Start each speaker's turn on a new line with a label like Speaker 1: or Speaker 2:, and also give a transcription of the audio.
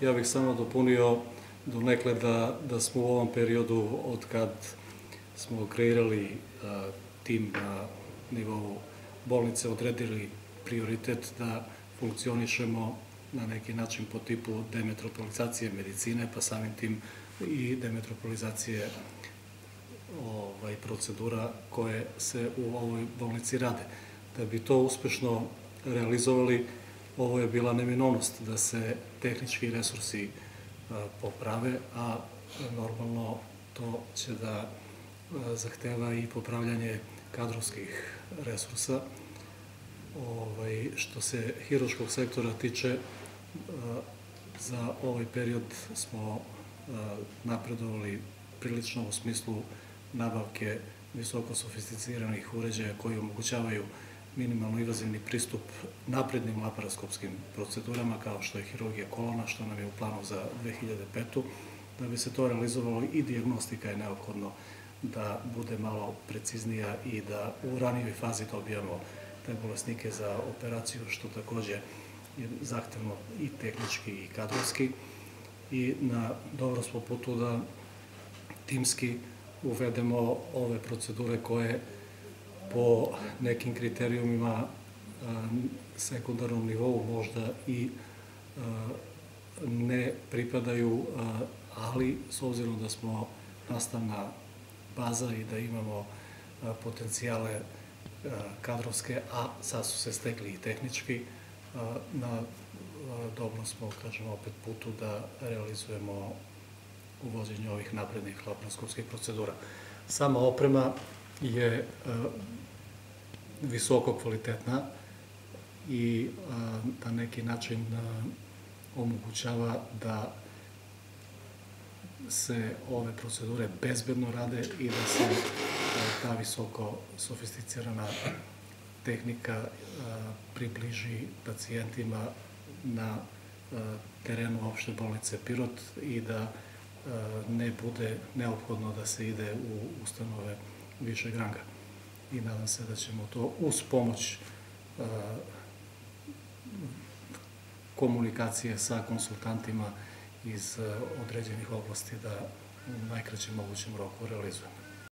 Speaker 1: Ja bih samo dopunio donekle da smo u ovom periodu od kad smo kreirali tim na nivou bolnice, odredili prioritet da funkcionišemo na neki način po tipu demetropolizacije medicine, pa samim tim i demetropolizacije procedura koje se u ovoj bolnici rade. Da bi to uspešno realizovali, ovo je bila neminovnost da se tehnički resursi poprave, a normalno to će da zahteva i popravljanje kadrovskih resursa. Što se hirurškog sektora tiče, za ovaj period smo napredovali prilično u smislu nabavke visoko sofisticiranih uređaja koji omogućavaju minimalno invazivni pristup naprednim laparoskopskim procedurama kao što je hirurgija kolona, što nam je u planu za 2005. Da bi se to realizovalo i dijagnostika je neophodno da bude malo preciznija i da u ranijoj fazi dobijamo te bolesnike za operaciju, što takođe je zahtevno i tehnički i kadrovski. I na dobro smo putu da timski uvedemo ove procedure koje po nekim kriterijumima sekundarnom nivou možda i ne pripadaju, ali s obzirom da smo nastavna baza i da imamo potencijale kadrovske, a sad su se stekli i tehnički, na dobrom smo, kažemo, opet putu da realizujemo uvođenje ovih naprednih laparoskopskih procedura. Sama oprema je visoko kvalitetna i na neki način omogućava da se ove procedure bezbedno rade i da se ta visoko sofisticirana tehnika približi pacijentima na terenu opšte bolnice Pirot i da ne bude neophodno da se ide u ustanove višeg ranga. I nadam se da ćemo to uz pomoć komunikacije sa konsultantima iz određenih oblasti da u najkraćem mogućem roku realizujemo.